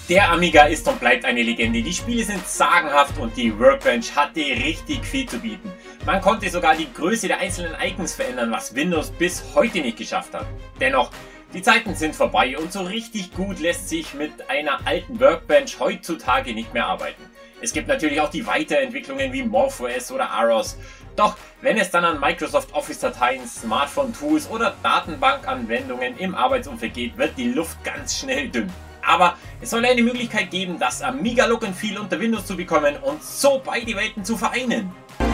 Der Amiga ist und bleibt eine Legende. Die Spiele sind sagenhaft und die Workbench hatte richtig viel zu bieten. Man konnte sogar die Größe der einzelnen Icons verändern, was Windows bis heute nicht geschafft hat. Dennoch, die Zeiten sind vorbei und so richtig gut lässt sich mit einer alten Workbench heutzutage nicht mehr arbeiten. Es gibt natürlich auch die Weiterentwicklungen wie MorphOS oder AROS. Doch wenn es dann an Microsoft Office Dateien, Smartphone Tools oder Datenbankanwendungen im Arbeitsumfeld geht, wird die Luft ganz schnell dünn. Aber es soll eine Möglichkeit geben, das Amiga Look and Feel unter Windows zu bekommen und so beide Welten zu vereinen.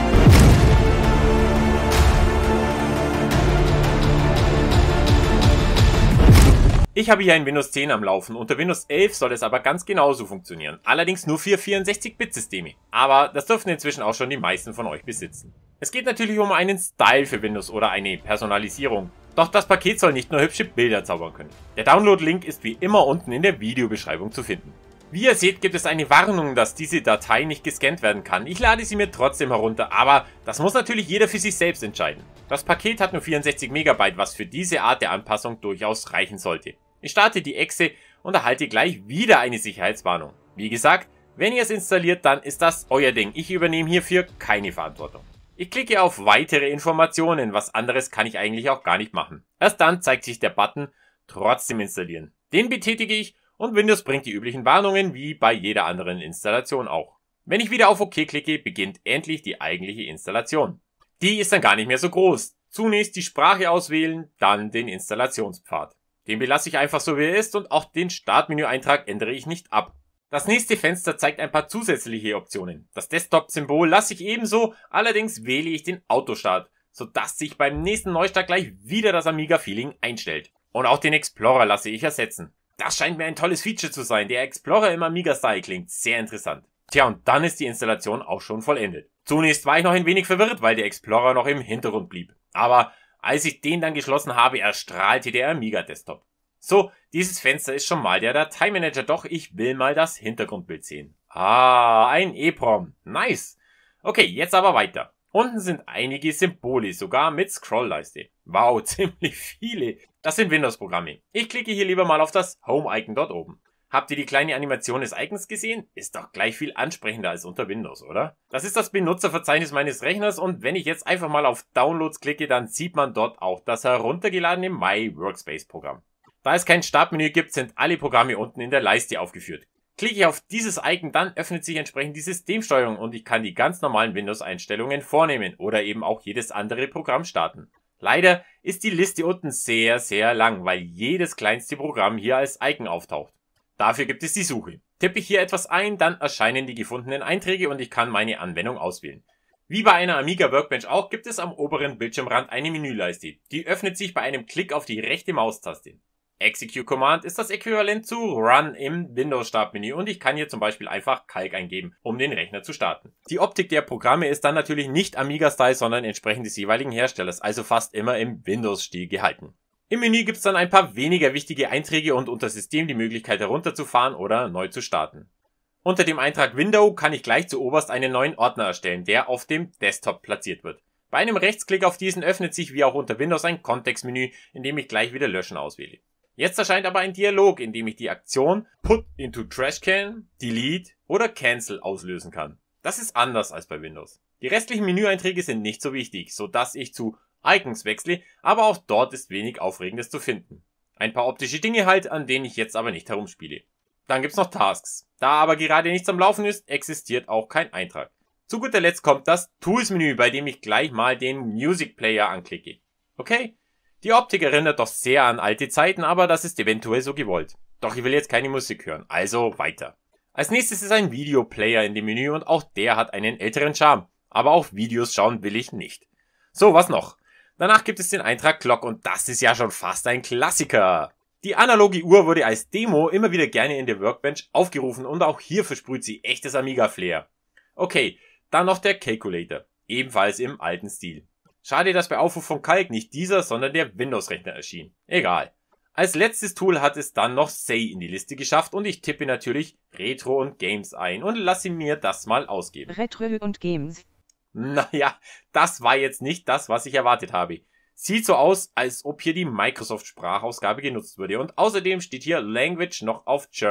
Ich habe hier ein Windows 10 am Laufen, unter Windows 11 soll es aber ganz genauso funktionieren, allerdings nur für 64-Bit-Systeme, aber das dürften inzwischen auch schon die meisten von euch besitzen. Es geht natürlich um einen Style für Windows oder eine Personalisierung, doch das Paket soll nicht nur hübsche Bilder zaubern können. Der Download-Link ist wie immer unten in der Videobeschreibung zu finden. Wie ihr seht, gibt es eine Warnung, dass diese Datei nicht gescannt werden kann. Ich lade sie mir trotzdem herunter, aber das muss natürlich jeder für sich selbst entscheiden. Das Paket hat nur 64 MB, was für diese Art der Anpassung durchaus reichen sollte. Ich starte die Exe und erhalte gleich wieder eine Sicherheitswarnung. Wie gesagt, wenn ihr es installiert, dann ist das euer Ding. Ich übernehme hierfür keine Verantwortung. Ich klicke auf weitere Informationen, was anderes kann ich eigentlich auch gar nicht machen. Erst dann zeigt sich der Button trotzdem installieren. Den betätige ich und Windows bringt die üblichen Warnungen wie bei jeder anderen Installation auch. Wenn ich wieder auf OK klicke, beginnt endlich die eigentliche Installation. Die ist dann gar nicht mehr so groß. Zunächst die Sprache auswählen, dann den Installationspfad. Den belasse ich einfach so wie er ist und auch den Startmenü-Eintrag ändere ich nicht ab. Das nächste Fenster zeigt ein paar zusätzliche Optionen. Das Desktop-Symbol lasse ich ebenso, allerdings wähle ich den Autostart, sodass sich beim nächsten Neustart gleich wieder das Amiga-Feeling einstellt. Und auch den Explorer lasse ich ersetzen. Das scheint mir ein tolles Feature zu sein. Der Explorer im Amiga-Style klingt sehr interessant. Tja, und dann ist die Installation auch schon vollendet. Zunächst war ich noch ein wenig verwirrt, weil der Explorer noch im Hintergrund blieb. Aber als ich den dann geschlossen habe, erstrahlte der Amiga-Desktop. So, dieses Fenster ist schon mal der Dateimanager, doch ich will mal das Hintergrundbild sehen. Ah, ein EEPROM. Nice. Okay, jetzt aber weiter. Unten sind einige Symbole, sogar mit Scrollleiste. Wow, ziemlich viele. Das sind Windows-Programme. Ich klicke hier lieber mal auf das Home-Icon dort oben. Habt ihr die kleine Animation des Icons gesehen? Ist doch gleich viel ansprechender als unter Windows, oder? Das ist das Benutzerverzeichnis meines Rechners und wenn ich jetzt einfach mal auf Downloads klicke, dann sieht man dort auch das heruntergeladene My Workspace Programm. Da es kein Startmenü gibt, sind alle Programme unten in der Leiste aufgeführt. Klicke ich auf dieses Icon, dann öffnet sich entsprechend die Systemsteuerung und ich kann die ganz normalen Windows-Einstellungen vornehmen oder eben auch jedes andere Programm starten. Leider ist die Liste unten sehr, sehr lang, weil jedes kleinste Programm hier als Icon auftaucht. Dafür gibt es die Suche. Tippe ich hier etwas ein, dann erscheinen die gefundenen Einträge und ich kann meine Anwendung auswählen. Wie bei einer Amiga Workbench auch gibt es am oberen Bildschirmrand eine Menüleiste. Die öffnet sich bei einem Klick auf die rechte Maustaste. Execute Command ist das Äquivalent zu Run im Windows-Startmenü und ich kann hier zum Beispiel einfach Calc eingeben, um den Rechner zu starten. Die Optik der Programme ist dann natürlich nicht Amiga-Style, sondern entsprechend des jeweiligen Herstellers, also fast immer im Windows-Stil gehalten. Im Menü gibt es dann ein paar weniger wichtige Einträge und unter System die Möglichkeit herunterzufahren oder neu zu starten. Unter dem Eintrag Window kann ich gleich zuoberst einen neuen Ordner erstellen, der auf dem Desktop platziert wird. Bei einem Rechtsklick auf diesen öffnet sich wie auch unter Windows ein Kontextmenü, in dem ich gleich wieder Löschen auswähle. Jetzt erscheint aber ein Dialog, in dem ich die Aktion Put into Trashcan, Delete oder Cancel auslösen kann. Das ist anders als bei Windows. Die restlichen Menüeinträge sind nicht so wichtig, sodass ich zu Icons wechsle, aber auch dort ist wenig Aufregendes zu finden. Ein paar optische Dinge halt, an denen ich jetzt aber nicht herumspiele. Dann gibt's noch Tasks. Da aber gerade nichts am Laufen ist, existiert auch kein Eintrag. Zu guter Letzt kommt das Tools-Menü, bei dem ich gleich mal den Music Player anklicke. Okay? Die Optik erinnert doch sehr an alte Zeiten, aber das ist eventuell so gewollt. Doch ich will jetzt keine Musik hören, also weiter. Als nächstes ist ein Videoplayer in dem Menü und auch der hat einen älteren Charme. Aber auf Videos schauen will ich nicht. So, was noch? Danach gibt es den Eintrag Clock und das ist ja schon fast ein Klassiker. Die analoge Uhr wurde als Demo immer wieder gerne in der Workbench aufgerufen und auch hier versprüht sie echtes Amiga-Flair. Okay, dann noch der Calculator, ebenfalls im alten Stil. Schade, dass bei Aufruf von Calc nicht dieser, sondern der Windows-Rechner erschien. Egal. Als letztes Tool hat es dann noch Say in die Liste geschafft und ich tippe natürlich Retro und Games ein und lasse mir das mal ausgeben. Retro und Games. Naja, das war jetzt nicht das, was ich erwartet habe. Sieht so aus, als ob hier die Microsoft-Sprachausgabe genutzt wurde und außerdem steht hier Language noch auf German.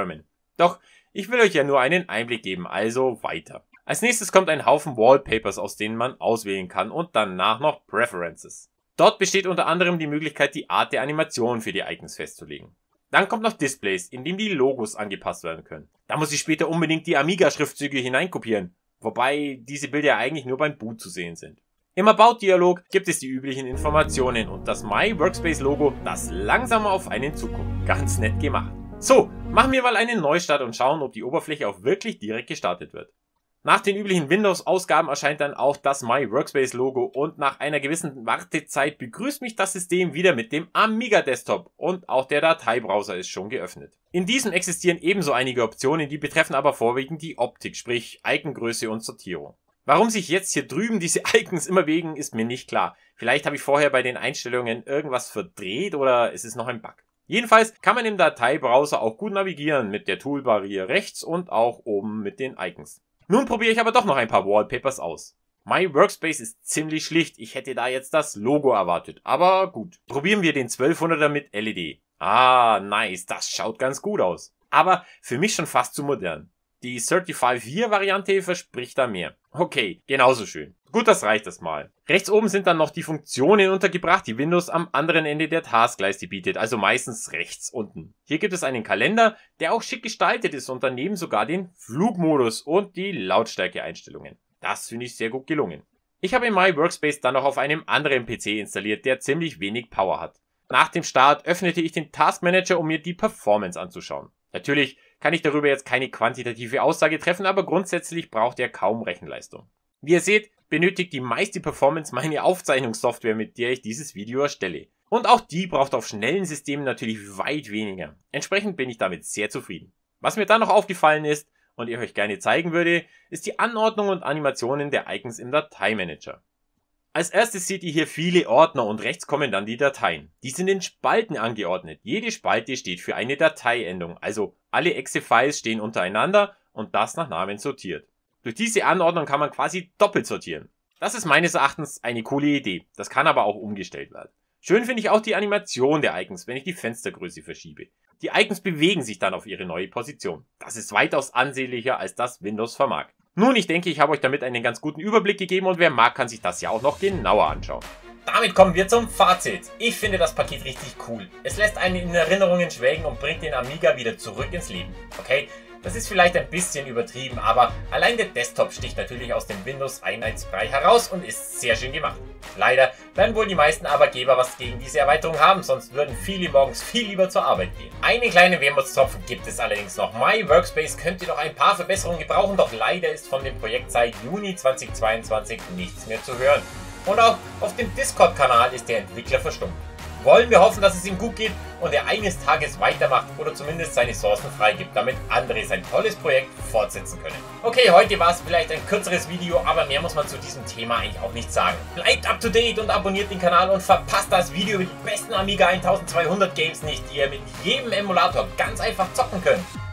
Doch ich will euch ja nur einen Einblick geben, also weiter. Als nächstes kommt ein Haufen Wallpapers, aus denen man auswählen kann und danach noch Preferences. Dort besteht unter anderem die Möglichkeit, die Art der Animation für die Icons festzulegen. Dann kommt noch Displays, in dem die Logos angepasst werden können. Da muss ich später unbedingt die Amiga-Schriftzüge hineinkopieren, wobei diese Bilder ja eigentlich nur beim Boot zu sehen sind. Im About-Dialog gibt es die üblichen Informationen und das My Workspace-Logo, das langsam auf einen zukommt. Ganz nett gemacht. So, machen wir mal einen Neustart und schauen, ob die Oberfläche auch wirklich direkt gestartet wird. Nach den üblichen Windows-Ausgaben erscheint dann auch das My Workspace-Logo und nach einer gewissen Wartezeit begrüßt mich das System wieder mit dem Amiga Desktop und auch der Dateibrowser ist schon geöffnet. In diesem existieren ebenso einige Optionen, die betreffen aber vorwiegend die Optik, sprich Icongröße und Sortierung. Warum sich jetzt hier drüben diese Icons immer bewegen, ist mir nicht klar. Vielleicht habe ich vorher bei den Einstellungen irgendwas verdreht oder es ist noch ein Bug. Jedenfalls kann man im Dateibrowser auch gut navigieren mit der Toolbar hier rechts und auch oben mit den Icons. Nun probiere ich aber doch noch ein paar Wallpapers aus. My Workspace ist ziemlich schlicht, ich hätte da jetzt das Logo erwartet, aber gut. Probieren wir den 1200er mit LED. Ah, nice, das schaut ganz gut aus. Aber für mich schon fast zu modern. Die 35-Year-Variante verspricht da mehr. Okay, genauso schön. Gut, das reicht erstmal. Rechts oben sind dann noch die Funktionen untergebracht, die Windows am anderen Ende der Taskleiste bietet, also meistens rechts unten. Hier gibt es einen Kalender, der auch schick gestaltet ist und daneben sogar den Flugmodus und die Lautstärkeeinstellungen. Das finde ich sehr gut gelungen. Ich habe My Workspace dann noch auf einem anderen PC installiert, der ziemlich wenig Power hat. Nach dem Start öffnete ich den Task Manager, um mir die Performance anzuschauen. Natürlich kann ich darüber jetzt keine quantitative Aussage treffen, aber grundsätzlich braucht er kaum Rechenleistung. Wie ihr seht, benötigt die meiste Performance meine Aufzeichnungssoftware, mit der ich dieses Video erstelle. Und auch die braucht auf schnellen Systemen natürlich weit weniger. Entsprechend bin ich damit sehr zufrieden. Was mir dann noch aufgefallen ist und ich euch gerne zeigen würde, ist die Anordnung und Animationen der Icons im Dateimanager. Als erstes seht ihr hier viele Ordner und rechts kommen dann die Dateien. Die sind in Spalten angeordnet. Jede Spalte steht für eine Dateiendung, also alle Exe-Files stehen untereinander und das nach Namen sortiert. Durch diese Anordnung kann man quasi doppelt sortieren. Das ist meines Erachtens eine coole Idee, das kann aber auch umgestellt werden. Schön finde ich auch die Animation der Icons, wenn ich die Fenstergröße verschiebe. Die Icons bewegen sich dann auf ihre neue Position. Das ist weitaus ansehnlicher, als das Windows vermag. Nun, ich denke, ich habe euch damit einen ganz guten Überblick gegeben und wer mag, kann sich das ja auch noch genauer anschauen. Damit kommen wir zum Fazit. Ich finde das Paket richtig cool. Es lässt einen in Erinnerungen schwelgen und bringt den Amiga wieder zurück ins Leben. Okay, das ist vielleicht ein bisschen übertrieben, aber allein der Desktop sticht natürlich aus dem Windows Einheitsbrei heraus und ist sehr schön gemacht. Leider werden wohl die meisten Arbeitgeber was gegen diese Erweiterung haben, sonst würden viele morgens viel lieber zur Arbeit gehen. Eine kleine Wermutstropfen gibt es allerdings noch. My Workspace könnte noch ein paar Verbesserungen gebrauchen, doch leider ist von dem Projekt seit Juni 2022 nichts mehr zu hören. Und auch auf dem Discord-Kanal ist der Entwickler verstummt. Wollen wir hoffen, dass es ihm gut geht und er eines Tages weitermacht oder zumindest seine Sourcen freigibt, damit andere sein tolles Projekt fortsetzen können. Okay, heute war es vielleicht ein kürzeres Video, aber mehr muss man zu diesem Thema eigentlich auch nicht sagen. Bleibt up to date und abonniert den Kanal und verpasst das Video über die besten Amiga 1200 Games nicht, die ihr mit jedem Emulator ganz einfach zocken könnt.